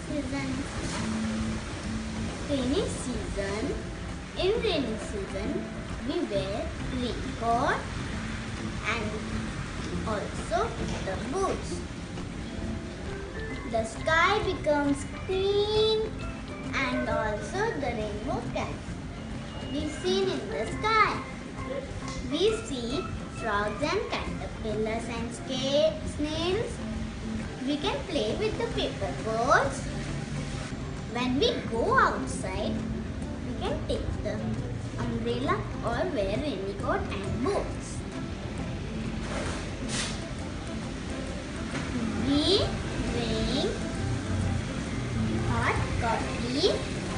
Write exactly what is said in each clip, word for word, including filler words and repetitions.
seasons. Rainy season. In rainy season, we wear raincoat and also the boots. The sky becomes green and also the rainbow can be seen in the sky. We see frogs and caterpillars and snails. We can play with the paper boats. When we go outside, we can take the umbrella or wear raincoat and boots. We drink hot coffee.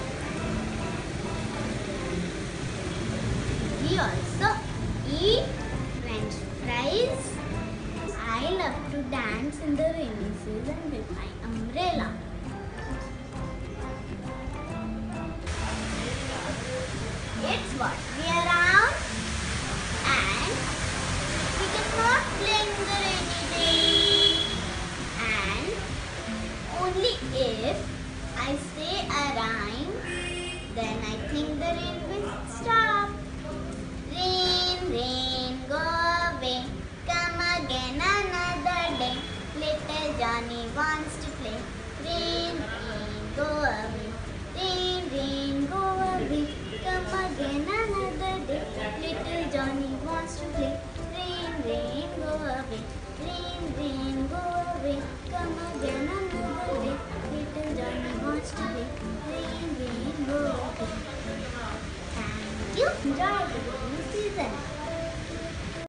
We also eat French fries. I love to dance in the rainy season with my umbrella. It's what we are around and we cannot play in the rainy day. And only if I say a rhyme, then I think the rain will stop. Rain, rain, go away, come again another day. Little Johnny wants to play. Rain, rain, go away. Rain, rain, go away, come again another day. Little Johnny wants to play. Rain, rain, go away. Rain, rain, go away, come again another day. Little Johnny wants to play. Rain, rain, go away. Thank you. Enjoy the rainy season.